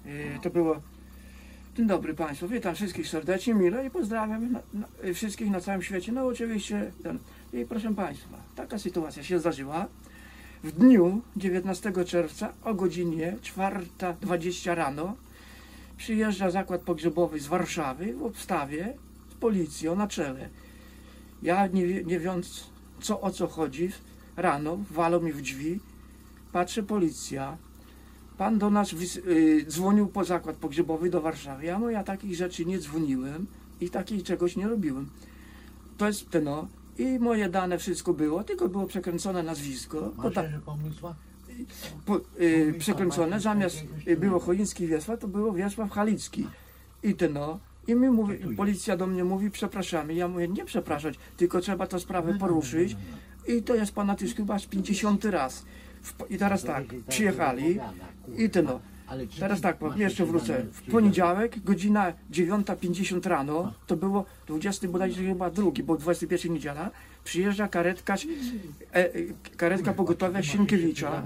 To było... Dzień dobry Państwu, witam wszystkich serdecznie, mile i pozdrawiam wszystkich na całym świecie. No oczywiście, i proszę Państwa, taka sytuacja się zdarzyła. W dniu 19 czerwca o godzinie 4:20 rano przyjeżdża zakład pogrzebowy z Warszawy w obstawie z policją na czele. Ja nie wiedząc o co chodzi, rano walą mi w drzwi, patrzę, policja. Pan do nas dzwonił po zakład pogrzebowy do Warszawy. Ja mówię, ja takich rzeczy nie dzwoniłem i takich czegoś nie robiłem. To jest no i moje dane wszystko było, tylko było przekręcone nazwisko. Przekręcone, zamiast było Choiński Wiesław, to było Wiesław Halicki. I no. I mi mówi, policja do mnie mówi, przepraszamy. Ja mówię, nie przepraszać, tylko trzeba tę sprawę poruszyć. I to jest ponad już chyba 50 raz. I teraz tak, przyjechali i no. Teraz tak, jeszcze wrócę. W poniedziałek, godzina 9:50 rano, to było 20 bodajże chyba drugi, bo 21 niedziela, przyjeżdża karetka pogotowia Sienkiewicza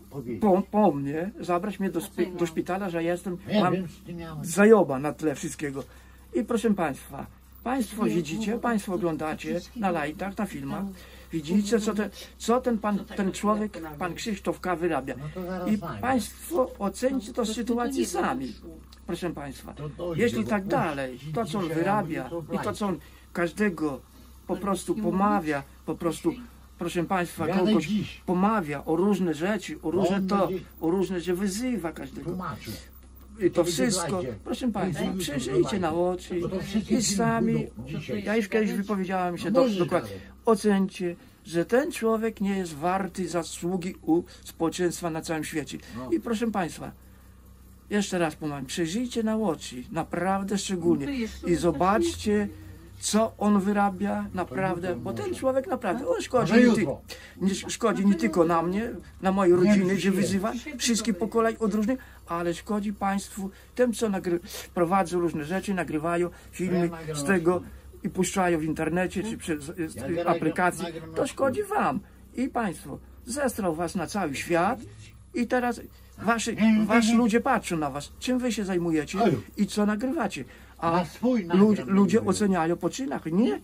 po mnie, zabrać mnie do szpitala, że mam zajoba na tle wszystkiego. I proszę Państwa, Państwo widzicie, Państwo oglądacie na lajtach, na filmach, widzicie, co ten człowiek, pan Krzysztof K. wyrabia. I Państwo oceńcie to sytuację sami. Proszę Państwa, jeśli tak dalej, to co on wyrabia i to co on każdego po prostu pomawia, po prostu, proszę Państwa, kogoś pomawia o różne rzeczy, o różne, że wyzywa każdego. I to wszystko, proszę Państwa, przejrzyjcie na oczy i sami, ja już kiedyś wypowiedziałem się dokładnie, ocencie, że ten człowiek nie jest warty zasługi u społeczeństwa na całym świecie. I proszę Państwa, jeszcze raz powiem, przejrzyjcie na oczy, naprawdę szczególnie i zobaczcie, co on wyrabia naprawdę, bo ten człowiek naprawdę, on szkodzi nie tylko na mnie, na mojej rodzinie, gdzie wyzywa wszystkich po kolei od różnych, ale szkodzi Państwu, tym co prowadzą różne rzeczy, nagrywają filmy z tego i puszczają w internecie czy przez aplikacje, to szkodzi Wam i Państwo. Zestrał Was na cały świat i teraz wasi ludzie patrzą na Was, czym Wy się zajmujecie i co nagrywacie. A ludzie oceniają po czynach, nie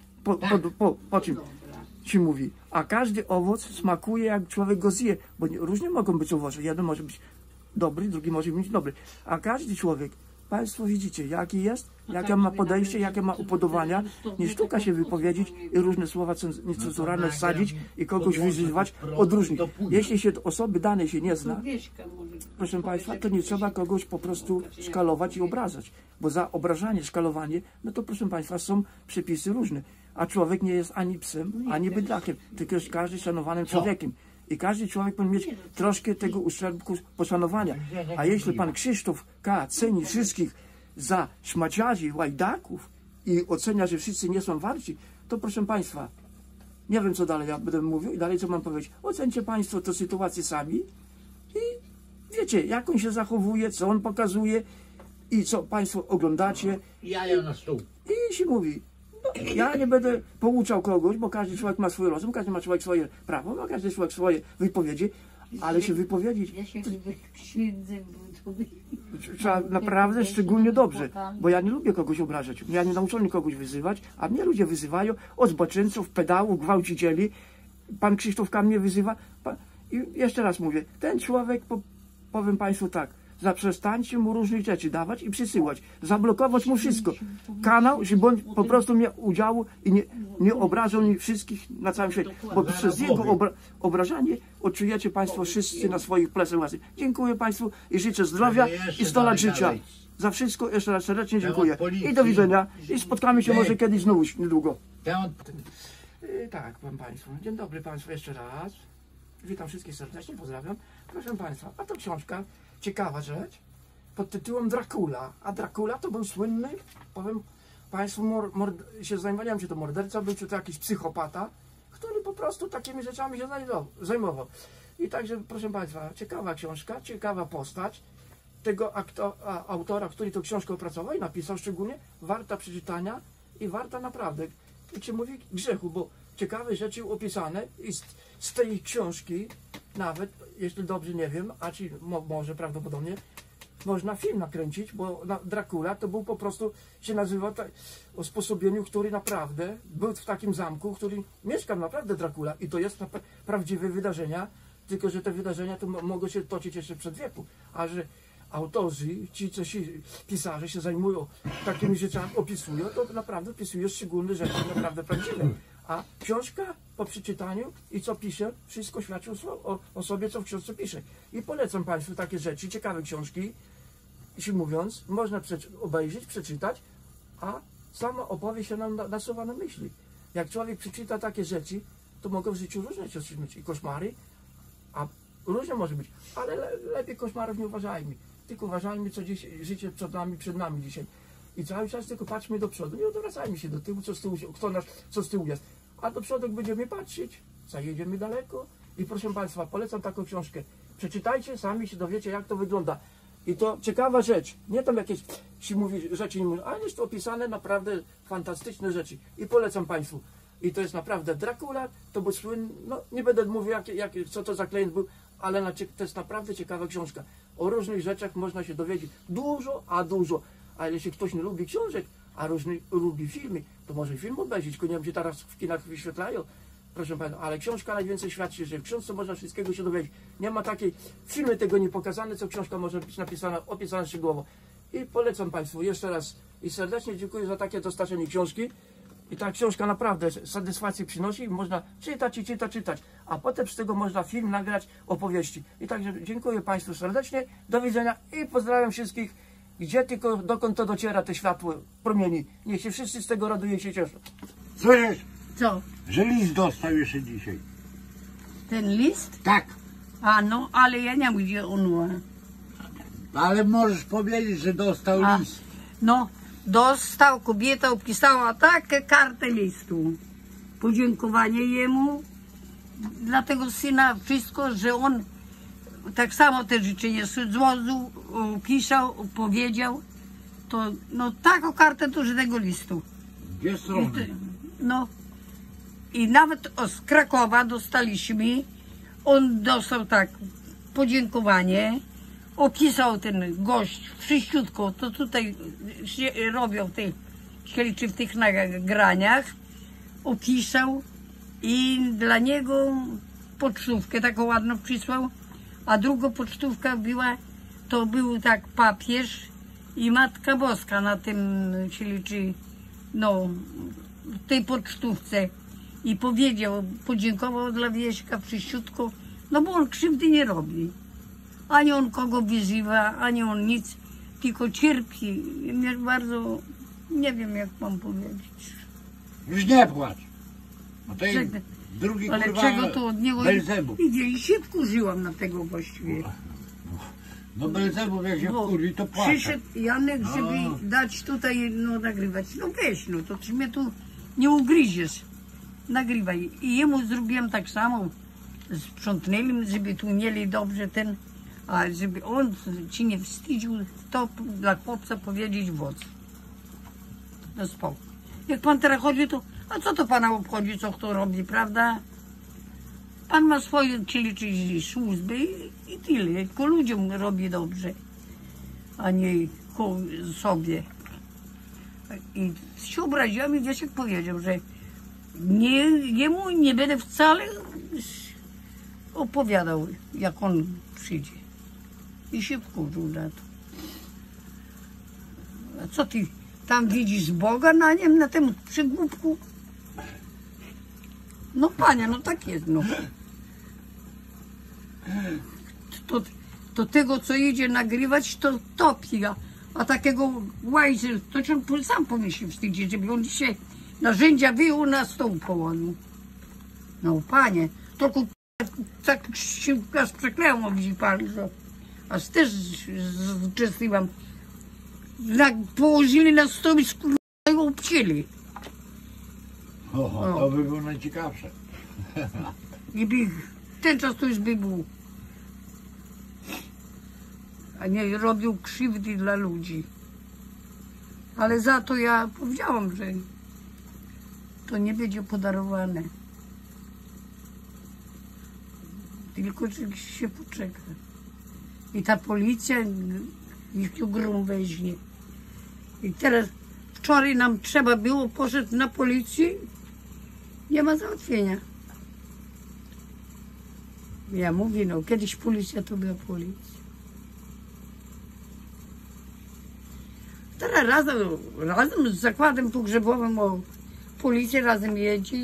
po czym się mówi. A każdy owoc smakuje, jak człowiek go zje, bo różnie mogą być owoce. Jeden może być dobry, drugi może być dobry. A każdy człowiek, Państwo widzicie, jaki jest, jakie ma podejście, jakie ma upodobania. Nie sztuka się wypowiedzieć i różne słowa niecenzuralne wsadzić i kogoś wyzywać od różnych. Jeśli się osoby danej się nie zna, proszę Państwa, to nie trzeba kogoś po prostu szkalować i obrażać. Bo za obrażanie, szkalowanie, no to proszę Państwa, są przepisy różne. A człowiek nie jest ani psem, ani bydlakiem, tylko jest każdy szanowanym człowiekiem. I każdy człowiek powinien mieć troszkę tego uszczerbku poszanowania. A jeśli pan Krzysztof K. ceni wszystkich za szmaciarzy, łajdaków i ocenia, że wszyscy nie są warci, to proszę Państwa, nie wiem co dalej ja będę mówił i dalej co mam powiedzieć. Ocencie Państwo tę sytuację sami i wiecie, jak on się zachowuje, co on pokazuje i co Państwo oglądacie. I się mówi. Ja nie będę pouczał kogoś, bo każdy człowiek ma swój rozum, każdy ma człowiek swoje prawo, ma każdy człowiek swoje wypowiedzi, ale się wypowiedzieć trzeba naprawdę szczególnie dobrze, bo ja nie lubię kogoś obrażać, ja nie nauczony kogoś wyzywać, a mnie ludzie wyzywają od zboczeńców, pedałów, gwałcicieli. Pan Krzysztof K. mnie wyzywa. I jeszcze raz mówię, ten człowiek, powiem Państwu tak, zaprzestańcie mu różnych rzeczy dawać i przysyłać. Zablokować mu wszystko. Kanał, żeby on po prostu miał udziału i nie obrażał mi wszystkich na całym świecie. Bo przez jego obrażanie odczujecie Państwo wszyscy na swoich plecach własnych. Dziękuję Państwu i życzę zdrowia i 100 lat życia. Za wszystko jeszcze raz serdecznie dziękuję. I do widzenia. I spotkamy się może kiedyś znowu niedługo. Tak, powiem Państwu. Dzień dobry Państwu jeszcze raz. Witam wszystkich serdecznie, pozdrawiam. Proszę Państwa, a to książka, ciekawa rzecz, pod tytułem Dracula. A Dracula to był słynny, powiem Państwu, się zajmowałem, czy to morderca był, czy to jakiś psychopata, który po prostu takimi rzeczami się zajmował. I także, proszę Państwa, ciekawa książka, ciekawa postać tego autora, który tą książkę opracował i napisał szczególnie, warta przeczytania i warta naprawdę, jak się mówi, grzechu, bo ciekawe rzeczy opisane i z tej książki, nawet jeśli dobrze nie wiem, a czy może prawdopodobnie, można film nakręcić, bo Dracula to był po prostu, się nazywa o sposobieniu, który naprawdę był w takim zamku, w którym mieszkał naprawdę Dracula i to jest prawdziwe wydarzenia, tylko że te wydarzenia to mogą się toczyć jeszcze przed wieku, a że autorzy, ci co pisarze się zajmują takimi rzeczami, opisują, to naprawdę opisują szczególne rzeczy, naprawdę prawdziwe. A książka po przeczytaniu i co pisze, wszystko świadczy o sobie, co w książce pisze. I polecam Państwu takie rzeczy, ciekawe książki, jeśli mówiąc, można obejrzeć, przeczytać, a sama opowieść się nam nasuwa na myśli. Jak człowiek przeczyta takie rzeczy, to mogą w życiu różne rzeczy być i koszmary, a różne może być, ale lepiej koszmarów nie uważajmy. Tylko uważajmy, co dziś, życie przed nami dzisiaj. I cały czas tylko patrzmy do przodu, nie odwracajmy się do tyłu, co z tyłu jest. A do przodu będziemy patrzeć, zajedziemy daleko. I proszę Państwa, polecam taką książkę. Przeczytajcie, sami się dowiecie, jak to wygląda. I to ciekawa rzecz, nie tam jakieś się mówi rzeczy, nie mówią, ale jest to opisane naprawdę fantastyczne rzeczy. I polecam Państwu. I to jest naprawdę Dracula, to był słynny, no nie będę mówił, co to za klient był, ale to jest naprawdę ciekawa książka. O różnych rzeczach można się dowiedzieć dużo, a jeśli ktoś nie lubi książek, a lubi filmy, to może film obejrzeć, tylko nie wiem, gdzie teraz w kinach wyświetlają, proszę Państwa, ale książka najwięcej świadczy, że w książce można wszystkiego się dowiedzieć. Nie ma takiej, w filmie tego nie pokazane, co książka może być opisana szczegółowo. I polecam Państwu jeszcze raz i serdecznie dziękuję za takie dostarczenie książki. I ta książka naprawdę satysfakcję przynosi i można czytać i czytać, a potem z tego można film nagrać, opowieści. I także dziękuję Państwu serdecznie, do widzenia i pozdrawiam wszystkich, gdzie tylko, dokąd to dociera te światło, promieni. Niech się wszyscy z tego radują i się cieszą. Słyszysz? Co? Że list dostał jeszcze dzisiaj. Ten list? Tak. A no, ale ja nie wiem, gdzie on ma. Ale możesz powiedzieć, że dostał list. No, dostał, kobieta opisała takie kartę listu. Podziękowanie jemu dla tego syna, wszystko, że on tak samo te życzenie złożył, pisał, powiedział. To, no taką kartę to żadnego listu. Dwie strony. No i nawet z Krakowa dostaliśmy, on dostał tak podziękowanie, opisał ten gość wszyściutko, to tutaj się robią te śledczy w tych nagraniach, opisał i dla niego pocztówkę taką ładną przysłał, a drugą pocztówka była, to był tak papież i Matka Boska na tym śledczy, no w tej pocztówce i powiedział, podziękował dla Wieśka wszyściutko, no bo on krzywdy nie robi. Ani on kogo wyzywa, ani on nic, tylko cierpi. Mnie bardzo, nie wiem jak mam powiedzieć. Już nie płacz. No to Czego? drugi Ale kurwa czego to od niego... Belzebub. I się wkurzyłam na tego właściwie. No Belzebub jak się wkurwi, to płacze. Przyszedł Janek, żeby dać tutaj, no nagrywać. No weź, no to ty mnie tu nie ugryziesz. Nagrywaj. I jemu zrobiłem tak samo. Sprzątnęli, żeby tu mieli dobrze ten, a żeby on ci nie wstydził, to dla chłopca powiedzieć wodz. No spokój. Jak pan teraz chodzi, to a co to pana obchodzi, co kto robi, prawda? Pan ma swoje, czyli służby i tyle. Tylko ludziom robi dobrze, a nie sobie. I się obraziłam i Wiesiek powiedział, że jemu nie będę wcale opowiadał, jak on przyjdzie. I się wkurzył na to. A co ty tam widzisz Boga na nim, na tym przygłupku? No panie, no tak jest, no. To tego, co idzie nagrywać, to topi, a takiego łajzy, to on sam powinien się wstydzić, żeby on dzisiaj narzędzia wyjął, na stół położył. No panie, tylko tak się aż przeklęło, widzi pan, że aż też zczęstliwam. Położyli na stół i obcięli. To by było najciekawsze. I by, ten czas to już by był. A nie robił krzywdy dla ludzi. Ale za to ja powiedziałam, że to nie będzie podarowane. Tylko że się poczeka. I ta policja ich tu grum weźmie. I teraz wczoraj nam trzeba było, poszedł na policję, nie ma załatwienia. Ja mówię, no kiedyś policja to była policja. Teraz razem z zakładem pogrzebowym policja razem jedzie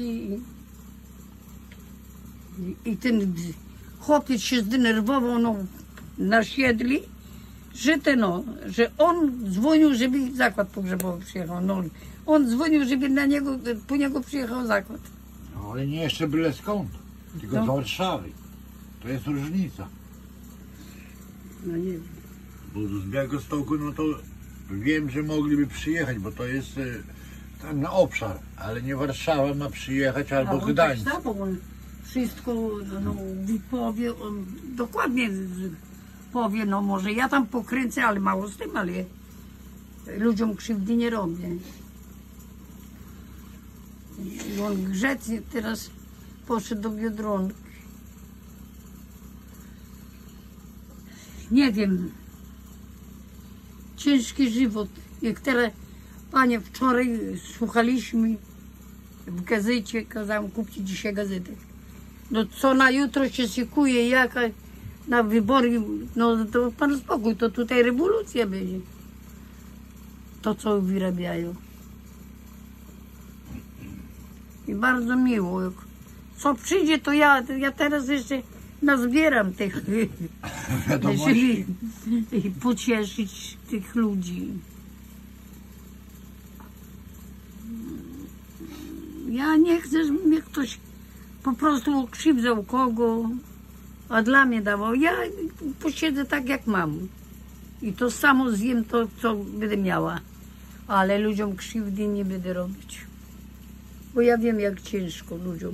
i ten chłopiec się zdenerwował na siedli, że on dzwonił, żeby zakład pogrzebowy przyjechał. No, on dzwonił, żeby po niego przyjechał zakład. No ale nie jeszcze byle skąd, tylko z Warszawy. To jest różnica. No nie wiem. Bo z Białegostoku, no to wiem, że mogliby przyjechać, bo to jest tam na obszar, ale nie Warszawa ma przyjechać albo Gdańsk. Tak, on wszystko powie, on dokładnie powie, no może ja tam pokręcę, ale mało z tym, ale ludziom krzywdy nie robię. I on grzecznie teraz poszedł do Biedronki. Nie wiem, ciężki żywot. Jak teraz, panie, wczoraj słuchaliśmy w gazecie, kazałem kupić dzisiaj gazetę. No co na jutro się szykuje, jaka na wybory, no to pan spokój, to tutaj rewolucja będzie. To co wyrabiają. I bardzo miło. Co przyjdzie, to ja teraz jeszcze nazbieram tych, żeby pocieszyć tych ludzi. Ja nie chcę, żeby mnie ktoś po prostu krzywdzał kogo, a dla mnie dawał. Ja posiedzę tak, jak mam. I to samo zjem to, co będę miała. Ale ludziom krzywdy nie będę robić. Bo ja wiem, jak ciężko ludziom.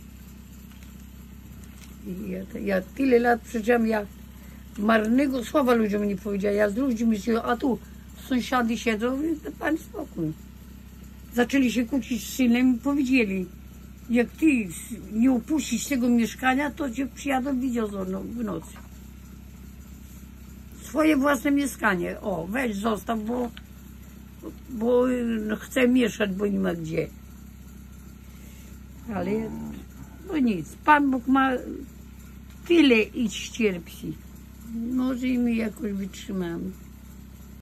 I ja tyle lat przeżyłam, ja marnego słowa ludziom nie powiedziałam. Ja z ludźmi się, a tu sąsiady siedzą i pan spokój. Zaczęli się kłócić z synem i powiedzieli, jak ty nie opuścisz tego mieszkania, to cię przyjadą widziozą w nocy. Swoje własne mieszkanie. O, weź zostaw, bo chcę mieszać, bo nie ma gdzie. Ale no nic, Pan Bóg ma tyle i cierpi. Może i my jakoś wytrzymamy.